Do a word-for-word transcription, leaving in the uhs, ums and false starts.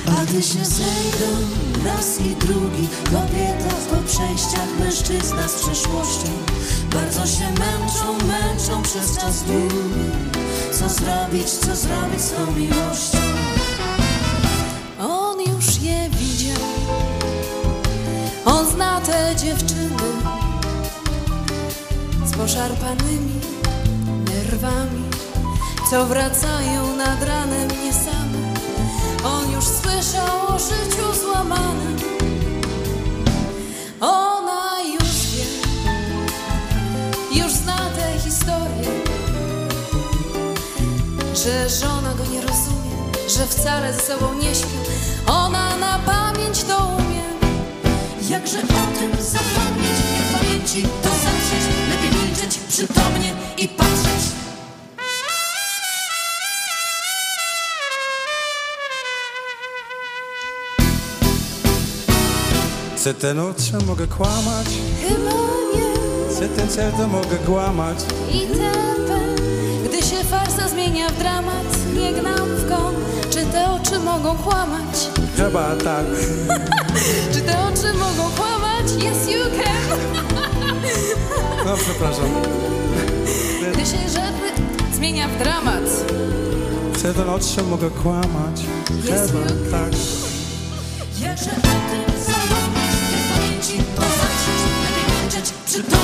A gdy się zejdą raz i drugi, kobieta po przejściach, mężczyzna z przeszłością, bardzo się męczą, męczą przez czas długi. Co zrobić, co zrobić z tą miłością? On już je widział, on zna te dziewczyny z poszarpanymi nerwami, co wracają nad ranem nie same. On już słyszał o życiu złamanym, ona już wie, już zna te historie, że żona go nie rozumie, że wcale ze sobą nie śpią. Ona na pamięć to umie. Jakże o tym zapomnieć, nie w pamięci to zatrzeć, lepiej milczeć przytomnie i patrzeć. Chcę ten oczy, mogę kłamać? Chyba nie. Chcę ten cel, to mogę kłamać. I tempem, gdy się farsa zmienia w dramat, nie gnam w kąt. Czy te oczy mogą kłamać? Chyba tak. Czy te oczy mogą kłamać? Yes, you can. No, przepraszam. Gdy się żadny zmienia w dramat. Chcę ten oczy, mogę kłamać. Chyba tak. Jakże o tym zapomnieć, nie w pamięci to zatrzeć, lepiej milczeć przy